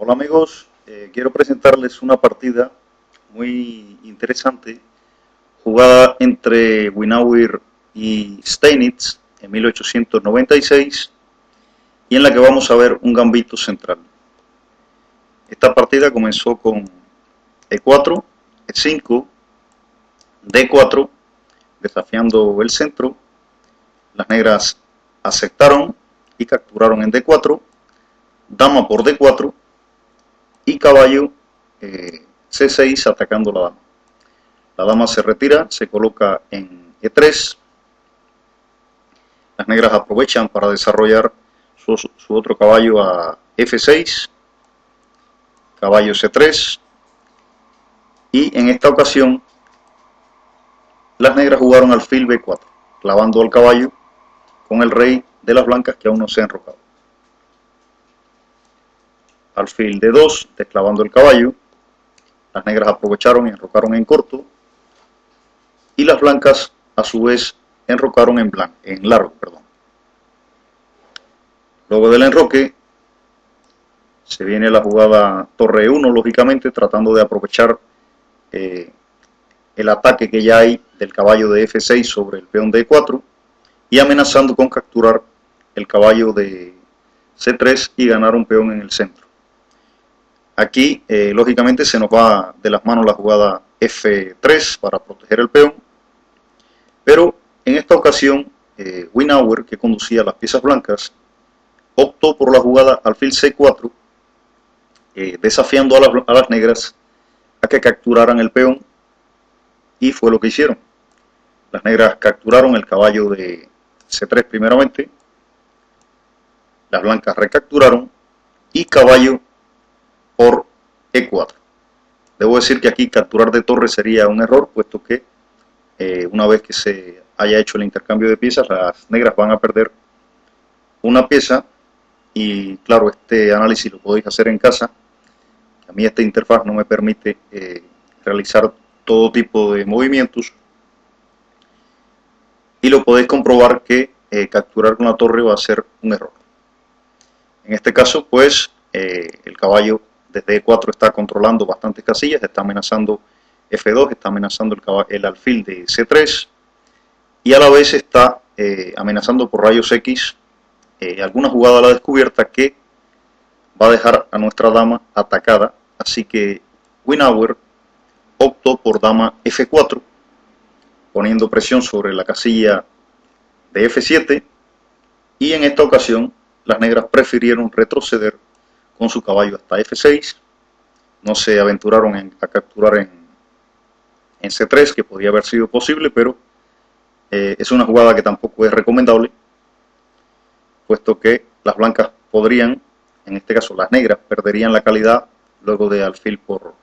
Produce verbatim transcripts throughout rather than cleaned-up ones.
Hola amigos, eh, quiero presentarles una partida muy interesante jugada entre Winauer y Steinitz en mil ochocientos noventa y seis y en la que vamos a ver un gambito central. Esta partida comenzó con E cuatro, E cinco, D cuatro, desafiando el centro. Las negras aceptaron y capturaron en D cuatro, dama por D cuatro y caballo eh, C seis atacando la dama. La dama se retira, se coloca en E tres. Las negras aprovechan para desarrollar su, su otro caballo a F seis, caballo C tres, y en esta ocasión las negras jugaron alfil B cuatro, clavando al caballo con el rey de las blancas que aún no se ha enrocado. Alfil D dos, desclavando el caballo. Las negras aprovecharon y enrocaron en corto, y las blancas a su vez enrocaron en, blanco, en largo. Perdón. Luego del enroque se viene la jugada torre E uno, lógicamente tratando de aprovechar eh, el ataque que ya hay del caballo de F seis sobre el peón D cuatro y amenazando con capturar el caballo de C tres y ganar un peón en el centro. Aquí eh, lógicamente se nos va de las manos la jugada F tres para proteger el peón, pero en esta ocasión eh, Winauer, que conducía las piezas blancas, optó por la jugada alfil C cuatro, eh, desafiando a las, a las negras a que capturaran el peón, y fue lo que hicieron. Las negras capturaron el caballo de C tres primeramente, las blancas recapturaron y caballo por E cuatro. Debo decir que aquí capturar de torre sería un error, puesto que eh, una vez que se haya hecho el intercambio de piezas, las negras van a perder una pieza. Y claro, este análisis lo podéis hacer en casa. A mí esta interfaz no me permite eh, realizar todo tipo de movimientos, y lo podéis comprobar que eh, capturar con la torre va a ser un error. En este caso, pues, eh, el caballo desde E cuatro está controlando bastantes casillas, está amenazando F dos, está amenazando el, caballo, el alfil de C tres, y a la vez está eh, amenazando por rayos X eh, alguna jugada a la descubierta que va a dejar a nuestra dama atacada. Así que Winauer optó por dama F cuatro, poniendo presión sobre la casilla de F siete, y en esta ocasión las negras prefirieron retroceder con su caballo hasta F seis. No se aventuraron en, a capturar en, en C tres, que podría haber sido posible, pero eh, es una jugada que tampoco es recomendable, puesto que las blancas podrían, en este caso las negras, perderían la calidad luego de alfil por,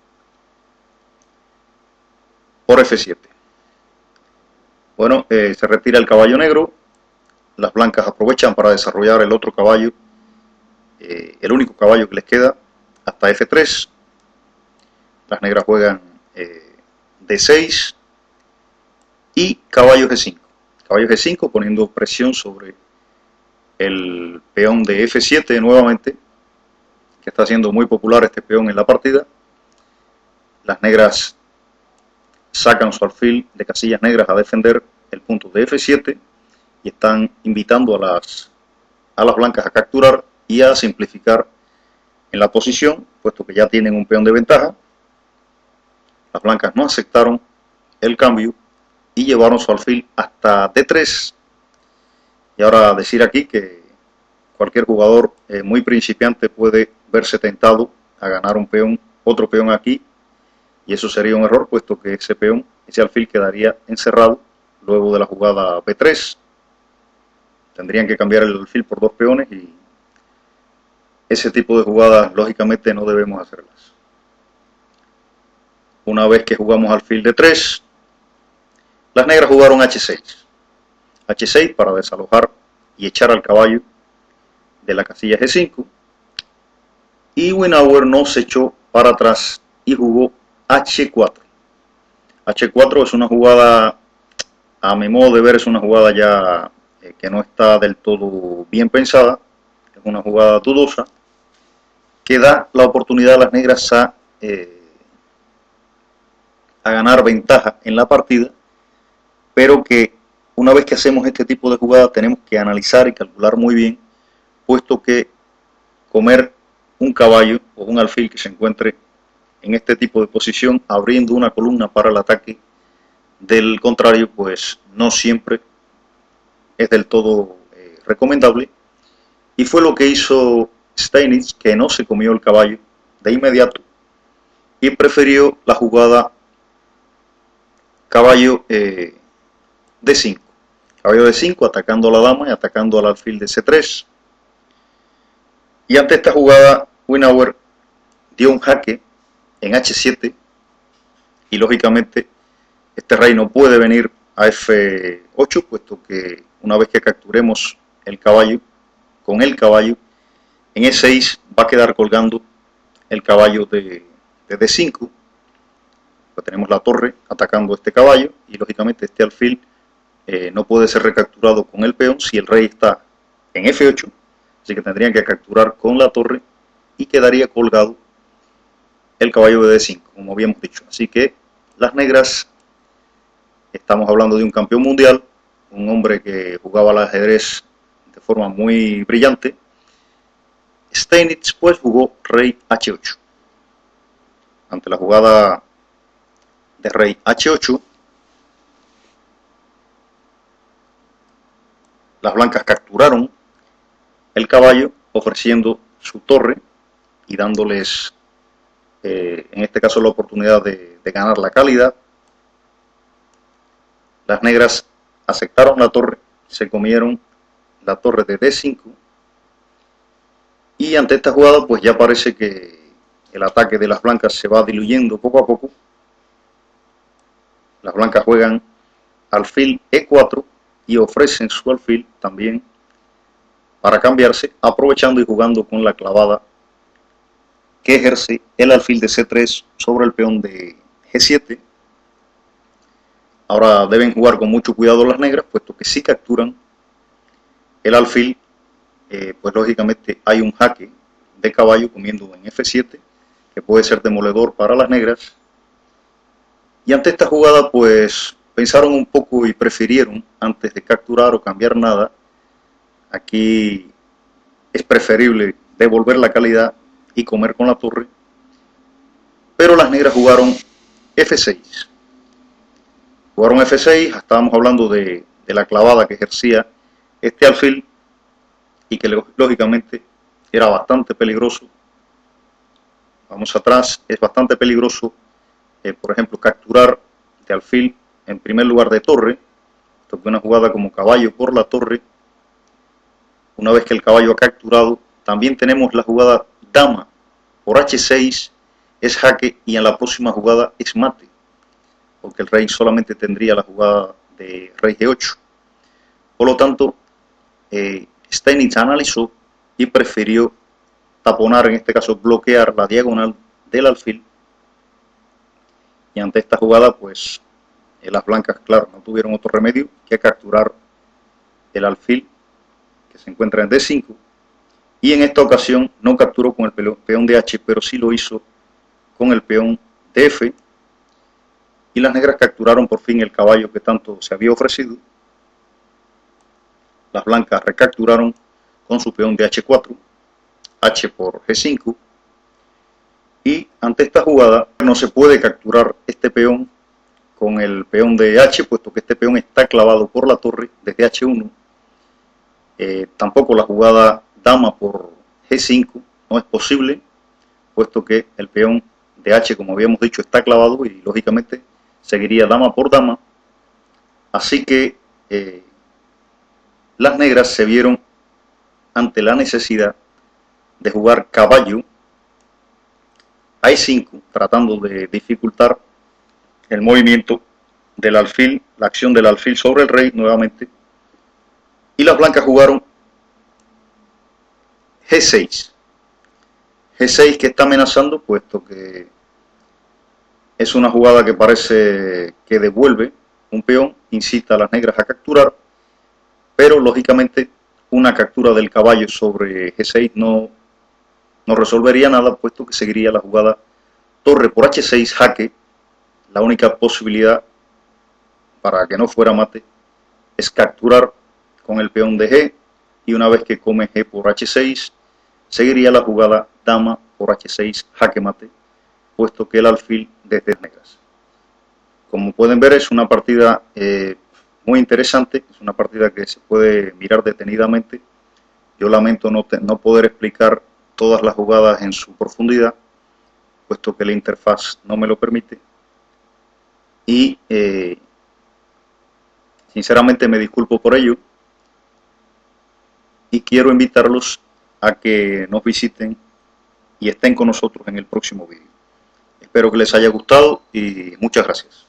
por F siete. Bueno, eh, se retira el caballo negro, las blancas aprovechan para desarrollar el otro caballo, eh, el único caballo que les queda, hasta F tres. Las negras juegan eh, D seis y caballo G cinco. Caballo G cinco poniendo presión sobre el peón de F siete nuevamente, que está siendo muy popular este peón en la partida. Las negras sacan su alfil de casillas negras a defender el punto de F siete y están invitando a las, a las blancas a capturar y a simplificar en la posición, puesto que ya tienen un peón de ventaja. Las blancas no aceptaron el cambio y llevaron su alfil hasta D tres. Y ahora decir aquí que cualquier jugador eh, muy principiante puede verse tentado a ganar un peón, otro peón aquí, y eso sería un error, puesto que ese peón, ese alfil quedaría encerrado luego de la jugada B tres. Tendrían que cambiar el alfil por dos peones, y ese tipo de jugadas lógicamente no debemos hacerlas. Una vez que jugamos alfil D tres, las negras jugaron H seis. H seis para desalojar y echar al caballo de la casilla G cinco, y Winauer no se echó para atrás y jugó H cuatro. H cuatro es una jugada, a mi modo de ver, es una jugada ya eh, que no está del todo bien pensada, es una jugada dudosa, que da la oportunidad a las negras a, eh, a ganar ventaja en la partida, pero que una vez que hacemos este tipo de jugada tenemos que analizar y calcular muy bien, puesto que comer un caballo o un alfil que se encuentre en este tipo de posición abriendo una columna para el ataque del contrario, pues no siempre es del todo eh, recomendable, y fue lo que hizo Steinitz, que no se comió el caballo de inmediato y prefirió la jugada caballo eh, de cinco, caballo de cinco atacando a la dama y atacando al alfil de ce tres. Y ante esta jugada Winauer dio un jaque en hache siete y lógicamente este rey no puede venir a efe ocho, puesto que una vez que capturemos el caballo, con el caballo, en e seis va a quedar colgando el caballo de, de de cinco. Pues tenemos la torre atacando este caballo y lógicamente este alfil eh, no puede ser recapturado con el peón si el rey está en efe ocho, así que tendrían que capturar con la torre y quedaría colgado el caballo de de cinco, como habíamos dicho. Así que las negras, estamos hablando de un campeón mundial, un hombre que jugaba al ajedrez de forma muy brillante. Steinitz pues jugó rey hache ocho. Ante la jugada de rey hache ocho, las blancas capturaron el caballo ofreciendo su torre y dándoles eh, en este caso la oportunidad de, de ganar la calidad. Las negras aceptaron la torre, se comieron la torre de de cinco y ante esta jugada pues ya parece que el ataque de las blancas se va diluyendo poco a poco. Las blancas juegan alfil e cuatro y ofrecen su alfil también para cambiarse, aprovechando y jugando con la clavada que ejerce el alfil de ce tres sobre el peón de ge siete. Ahora deben jugar con mucho cuidado las negras, puesto que si capturan el alfil, eh, pues lógicamente hay un jaque de caballo comiendo en efe siete, que puede ser demoledor para las negras. Y ante esta jugada, pues pensaron un poco y prefirieron, antes de capturar o cambiar nada, aquí es preferible devolver la calidad y comer con la torre, pero las negras jugaron efe seis. Jugaron efe seis, estábamos hablando de, de la clavada que ejercía este alfil y que lógicamente era bastante peligroso. Vamos atrás, es bastante peligroso, eh, por ejemplo, capturar de alfil en primer lugar de torre. Esto fue una jugada como caballo por la torre. Una vez que el caballo ha capturado, también tenemos la jugada dama por hache seis, es jaque y en la próxima jugada es mate, porque el rey solamente tendría la jugada de rey ge ocho. Por lo tanto, eh, Steinitz analizó y prefirió taponar, en este caso bloquear la diagonal del alfil, y ante esta jugada pues eh, las blancas, claro, no tuvieron otro remedio que capturar el alfil que se encuentra en de cinco, y en esta ocasión no capturó con el peón de hache, pero sí lo hizo con el peón de efe, y las negras capturaron por fin el caballo que tanto se había ofrecido. Las blancas recapturaron con su peón de hache cuatro, hache por ge cinco, y ante esta jugada no se puede capturar este peón con el peón de hache, puesto que este peón está clavado por la torre desde hache uno. Eh, tampoco la jugada dama por ge cinco no es posible, puesto que el peón de hache, como habíamos dicho, está clavado y lógicamente seguiría dama por dama. Así que eh, las negras se vieron ante la necesidad de jugar caballo a e cinco, tratando de dificultar el movimiento del alfil, la acción del alfil sobre el rey nuevamente. Y las blancas jugaron ge seis. ge seis que está amenazando, puesto que es una jugada que parece que devuelve un peón, incita a las negras a capturar, pero lógicamente una captura del caballo sobre ge seis no no resolvería nada, puesto que seguiría la jugada torre por hache seis jaque. La única posibilidad para que no fuera mate es capturar con el peón de G, y una vez que come G por hache seis, seguiría la jugada dama por hache seis jaque mate, puesto que el alfil desde negras. Como pueden ver, es una partida eh, muy interesante, es una partida que se puede mirar detenidamente. Yo lamento no, te, no poder explicar todas las jugadas en su profundidad, puesto que la interfaz no me lo permite, y eh, sinceramente me disculpo por ello, y quiero invitarlos a que nos visiten y estén con nosotros en el próximo vídeo. Espero que les haya gustado y muchas gracias.